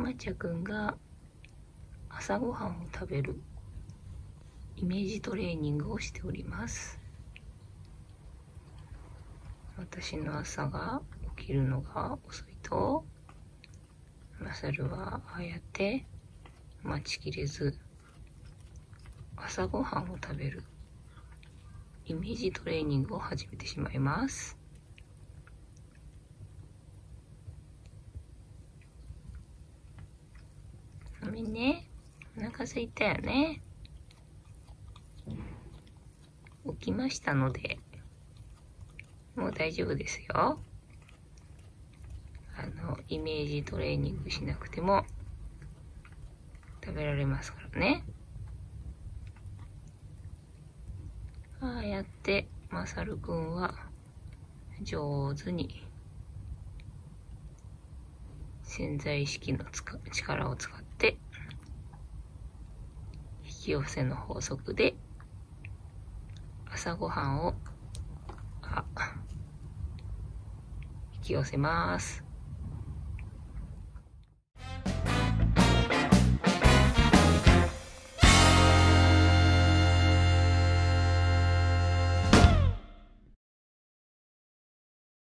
まちゃくんが朝ごはんを食べるイメージトレーニングをしております。私の朝が起きるのが遅いと、マサルはああやって待ちきれず朝ごはんを食べるイメージトレーニングを始めてしまいます。ごめんね、お腹空いたよね。起きましたのでもう大丈夫ですよ。イメージトレーニングしなくても食べられますからね。ああやってマサルくんは上手に潜在意識の力を使って引き寄せの法則で朝ごはんを引き寄せます。